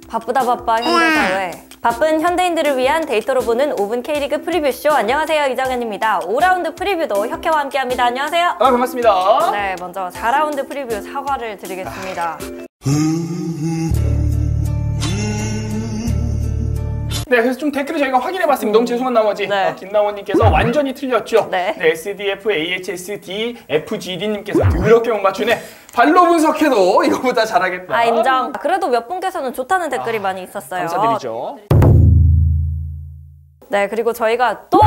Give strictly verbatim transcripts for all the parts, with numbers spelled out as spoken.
바쁘다 바빠 현대사회. 바쁜 현대인들을 위한 데이터로 보는 오 분 K리그 프리뷰쇼. 안녕하세요, 이정현입니다. 오 라운드 프리뷰도 혁혜와 함께합니다. 안녕하세요. 아, 반갑습니다. 네, 먼저 사 라운드 프리뷰 사과를 드리겠습니다. 네, 그래서 좀 댓글을 저희가 확인해봤습니다. 너무 죄송한 나머지 네. 어, 김나원님께서 완전히 틀렸죠. 네. 네, 에스디에프, 에이에이치에스, 에프지디님께서 더럽게 못 맞추네. 발로 분석해도 이거보다 잘하겠다. 아, 인정. 그래도 몇 분께서는 좋다는 댓글이 아, 많이 있었어요. 감사드리죠. 네, 그리고 저희가 또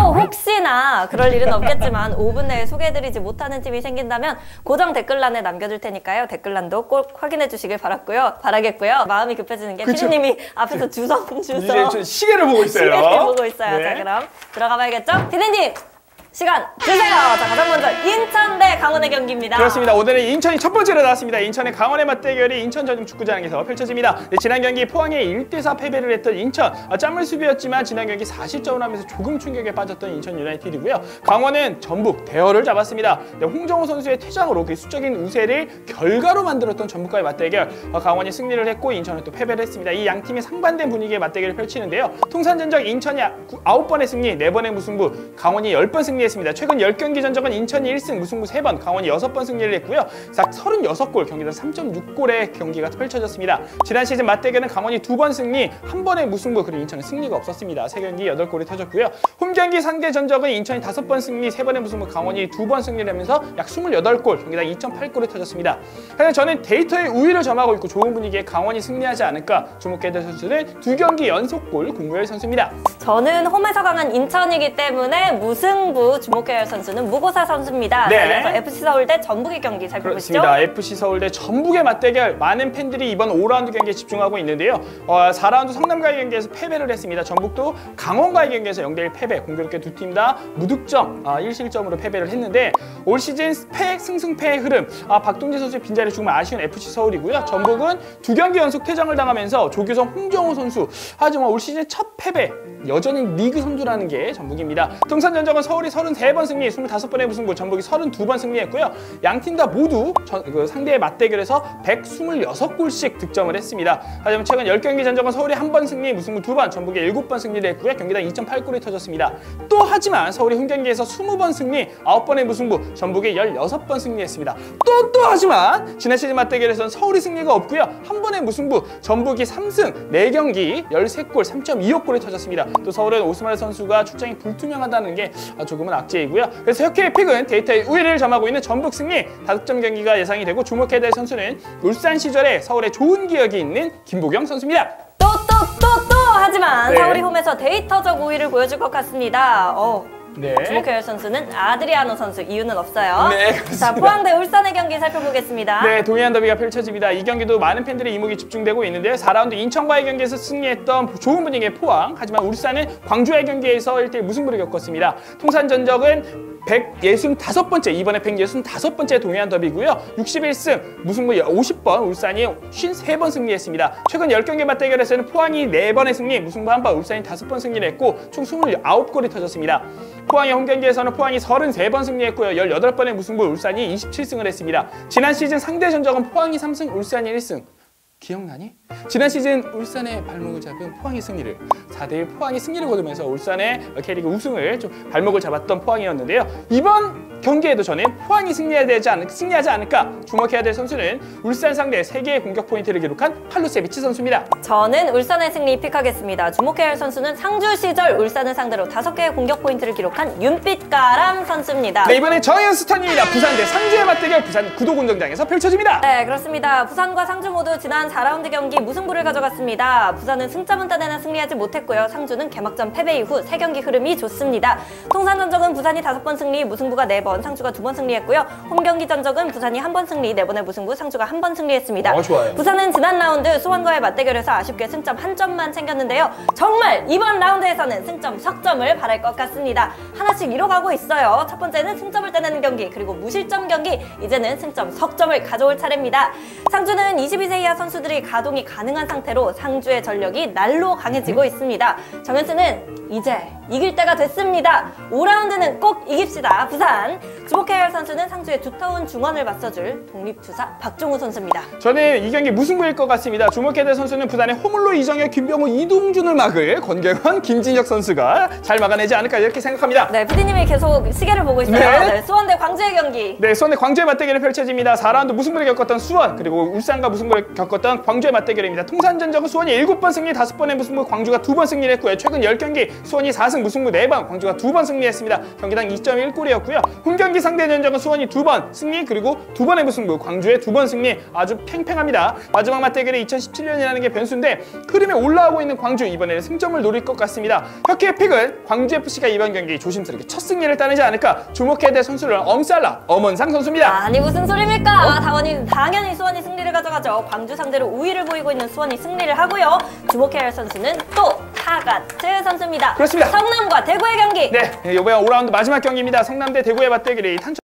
혹시나 그럴 일은 없겠지만 오 분 내에 소개해드리지 못하는 팀이 생긴다면 고정 댓글란에 남겨둘 테니까요. 댓글란도 꼭 확인해 주시길 바랐고요. 바라겠고요. 마음이 급해지는 게 피디님이 앞에서 주섬 주섬 이제 저 시계를 보고 있어요. 시계를 보고 있어요. 네. 자, 그럼 들어가 봐야겠죠? 피디님! 시간 주세요! 자, 가장 먼저 인천 대 강원의 경기입니다. 그렇습니다. 오늘은 인천이 첫 번째로 나왔습니다. 인천의 강원의 맞대결이 인천 전용축구장에서 펼쳐집니다. 네, 지난 경기 포항에 일 대 사 패배를 했던 인천. 아, 짠물 수비였지만 지난 경기 사 실점을 하면서 조금 충격에 빠졌던 인천 유나이티드고요. 강원은 전북 대어를 잡았습니다. 네, 홍정호 선수의 퇴장으로 그 수적인 우세를 결과로 만들었던 전북과의 맞대결. 아, 강원이 승리를 했고 인천은 또 패배를 했습니다. 이 양 팀의 상반된 분위기의 맞대결을 펼치는데요. 통산전적 인천이 아홉 번의 승리, 네 번의 무승부, 강원이 열 번 승리 했습니다. 최근 십 경기 전적은 인천이 일 승, 무승부 세 번, 강원이 여섯 번 승리를 했고요. 서른여섯 골, 경기당 삼 점 육 골의 경기가 펼쳐졌습니다. 지난 시즌 맞대결은 강원이 두 번 승리, 한 번의 무승부, 그리고 인천은 승리가 없었습니다. 세 경기 여덟 골이 터졌고요. 홈 경기 상대 전적은 인천이 다섯 번 승리, 세 번의 무승부, 강원이 두 번 승리를 하면서 약 스물여덟 골, 경기당 이 점 팔 골이 터졌습니다. 하지만 저는 데이터의 우위를 점하고 있고 좋은 분위기에 강원이 승리하지 않을까 주목해야 될 선수는 두 경기 연속골 공무열 선수입니다. 저는 홈에서 강한 인천이기 때문에 무승부 주목해야 할 선수는 무고사 선수입니다. 네. 자, 이어서 에프씨 서울 대 전북의 경기 살펴보시죠. 그렇습니다. 에프씨 서울 대 전북의 맞대결. 많은 팬들이 이번 오 라운드 경기에 집중하고 있는데요. 어, 사 라운드 성남과의 경기에서 패배를 했습니다. 전북도 강원과의 경기에서 영 대 일 패배. 공교롭게 두 팀 다 무득점, 아, 일 실점으로 패배를 했는데 올 시즌 패, 승승패의 흐름. 아, 박동재 선수의 빈자리 조금 아쉬운 에프씨 서울이고요. 전북은 두 경기 연속 퇴장을 당하면서 조규성, 홍정호 선수. 하지만 올 시즌 첫 패배. 여전히 리그 선두라는 게 전북입니다. 통산 전적은 서울이 서른세 번 승리, 스물다섯 번의 무승부, 전북이 서른두 번 승리했고요. 양 팀 다 모두 전, 그 상대의 맞대결에서 백이십육 골씩 득점을 했습니다. 하지만 최근 십 경기 전적은 서울이 한 번 승리, 무승부 두 번, 전북이 일곱 번 승리를 했고요. 경기당 이 점 팔 골이 터졌습니다. 또 하지만 서울이 홈 경기에서 이십 번 승리, 아홉 번의 무승부, 전북이 십육 번 승리했습니다. 또 또 하지만 지난 시즌 맞대결에서는 서울이 승리가 없고요. 한 번의 무승부, 전북이 삼 승, 네 경기, 십삼 골, 삼 점 이오 골이 터졌습니다. 또 서울은 오스만 선수가 출장이 불투명하다는 게 조금은 악재이고요. 그래서 혁혜의 픽은 데이터의 우위를 점하고 있는 전북 승리, 다득점 경기가 예상이 되고 주목해야 될 선수는 울산 시절에 서울에 좋은 기억이 있는 김보경 선수입니다. 또 또 또 또 하지만 네. 서울이 홈에서 데이터적 우위를 보여줄 것 같습니다. 어. 네. 주목해야 할 선수는 아드리아노 선수. 이유는 없어요. 네, 그렇습니다. 자, 포항 대 울산의 경기 살펴보겠습니다. 네, 동해안 더비가 펼쳐집니다. 이 경기도 많은 팬들의 이목이 집중되고 있는데요. 사 라운드 인천과의 경기에서 승리했던 좋은 분위기의 포항. 하지만 울산은 광주와의 경기에서 일 대 일 무승부를 겪었습니다. 통산 전적은 백육십오 번째, 이번에 백육십오 번째 동해안 더비고요. 육십일 승, 무승부 오십 번, 울산이 오십삼 번 승리했습니다. 최근 십 경기 맞대결에서는 포항이 네 번의 승리, 무승부 한 번, 울산이 다섯 번 승리를 했고 총 이십구 골이 터졌습니다. 포항의 홈 경기에서는 포항이 서른세 번 승리했고요. 십팔 번의 무승부, 울산이 이십칠 승을 했습니다. 지난 시즌 상대 전적은 포항이 삼 승, 울산이 일 승. 기억나니? 지난 시즌 울산의 발목을 잡은 포항의 승리를 사 대 일 포항이 승리를 거두면서 울산의 K리그 우승을 좀 발목을 잡았던 포항이었는데요. 이번 경기에도 저는 포항이 승리해야 되지 않, 승리하지 않을까 주목해야 될 선수는 울산 상대 세 개의 공격 포인트를 기록한 팔루세비치 선수입니다. 저는 울산의 승리 픽하겠습니다. 주목해야 할 선수는 상주 시절 울산을 상대로 다섯 개의 공격 포인트를 기록한 윤빛가람 선수입니다. 네, 이번엔 정현 스턴입니다. 부산 대 상주의 맞대결 부산 구도공정장에서 펼쳐집니다. 네, 그렇습니다. 부산과 상주 모두 지난 사 라운드 경기 무승부를 가져갔습니다. 부산은 승점은 따내나 승리하지 못했고요. 상주는 개막전 패배 이후 세 경기 흐름이 좋습니다. 통산 전적은 부산이 다섯 번 승리, 무승부가 네 번, 상주가 두 번 승리했고요. 홈 경기 전적은 부산이 한 번 승리, 네 번의 무승부, 상주가 한 번 승리했습니다. 어, 좋아요. 부산은 지난 라운드 수원과의 맞대결에서 아쉽게 승점 한 점만 챙겼는데요. 정말 이번 라운드에서는 승점 석점을 바랄 것 같습니다. 하나씩 이뤄가고 있어요. 첫 번째는 승점을 따내는 경기, 그리고 무실점 경기, 이제는 승점 석점을 가져올 차례입니다. 상주는 이십이 세 이하 선수들 선수들이 가동이 가능한 상태로 상주의 전력이 날로 강해지고 있습니다. 정현수는 이제 이길 때가 됐습니다. 오 라운드는 꼭 이깁시다. 부산. 주목해야 할 선수는 상주의 두터운 중원을 맞서줄 독립투사 박종우 선수입니다. 저는 이 경기 무승부일 것 같습니다. 주목해야 될 선수는 부산의 호물로 이정현, 김병호, 이동준을 막을 권경원, 김진혁 선수가 잘 막아내지 않을까 이렇게 생각합니다. 네, 피디님이 계속 시계를 보고 있어요. 네. 네, 수원 대 광주의 경기. 네, 수원의 광주의 맞대결이 펼쳐집니다. 사 라운드 무승부를 겪었던 수원, 그리고 울산과 무승부를 겪었던 광주의 맞대결입니다. 통산전적은 수원이 일곱 번 승리, 다섯 번의 무승부, 광주가 두 번 승리를 했고요. 최근 십 경기 수원이 사 승 무승부 네 번, 광주가 두 번 승리했습니다. 경기당 이 점 일 골이었고요. 홈경기 상대 전적은 수원이 두 번 승리, 그리고 두 번의 무승부, 광주의 두 번 승리. 아주 팽팽합니다. 마지막 맞대결이 이천십칠 년이라는 게 변수인데 흐름에 올라오고 있는 광주, 이번에는 승점을 노릴 것 같습니다. 혁기의 픽은 광주에프씨가 이번 경기 조심스럽게 첫 승리를 따내지 않을까. 주목해야 될 선수는 엄살라 엄원상 선수입니다. 아니 무슨 소리입니까? 당연히, 당연히 수원이 승리를 가져가죠. 광주 상대로 우위를 보이고 있는 수원이 승리를 하고요. 주목해야 할 선수는 또 타가트 선수입니다. 그렇습니다. 성남과 대구의 경기. 네, 이번에 오 라운드 마지막 경기입니다. 성남 대 대구의 맞대결이 탄천